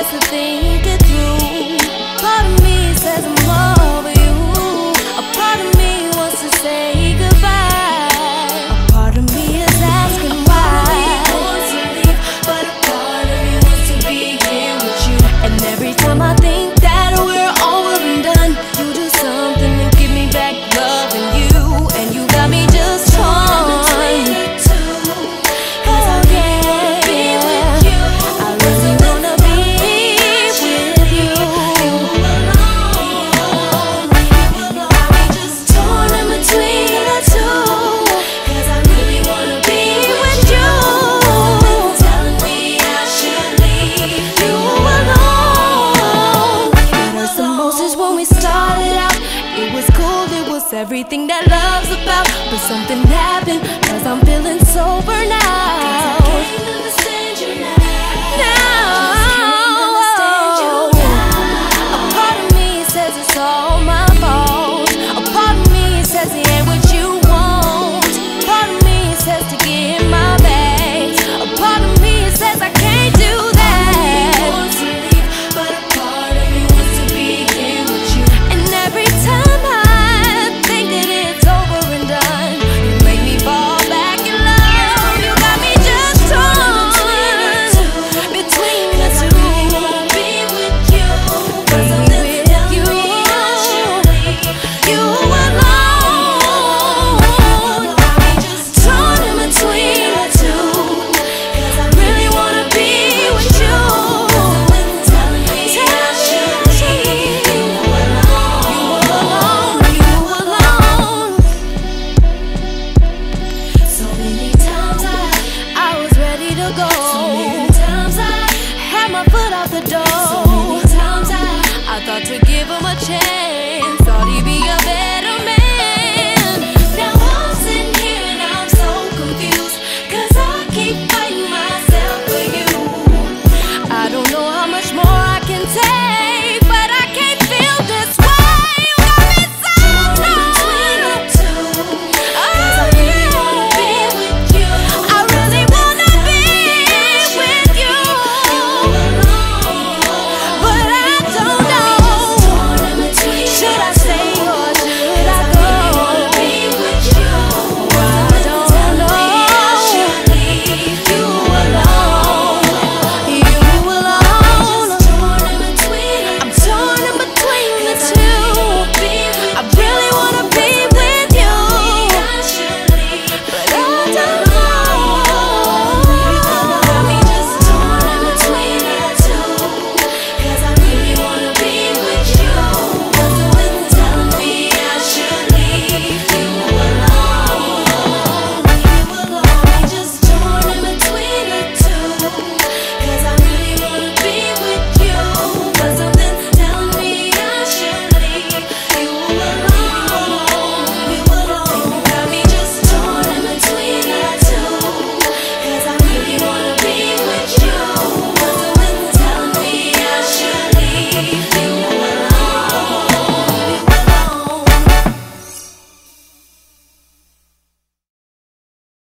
chance to think it through. Part of me says I'm over you. A part of me wants to say goodbye. A part of me is asking why. Wants to leave, but a part of me wants to be here with you. And every time I think that we're over and done, you do something to give me back loving you. And you got me just torn. Everything that love's about, but something happened, 'cause I'm feeling sober now.